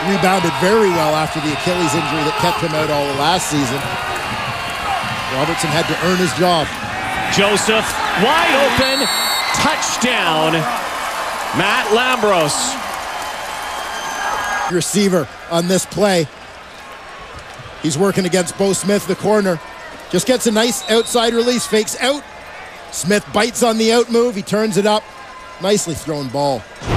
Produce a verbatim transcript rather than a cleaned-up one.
rebounded very well after the Achilles injury that kept him out all of last season. Robertson had to earn his job. Joseph, wide open, touchdown, Matt Lambros. Receiver on this play. He's working against Bo Smith, the corner. Just gets a nice outside release, fakes out. Smith bites on the out move, he turns it up. Nicely thrown ball.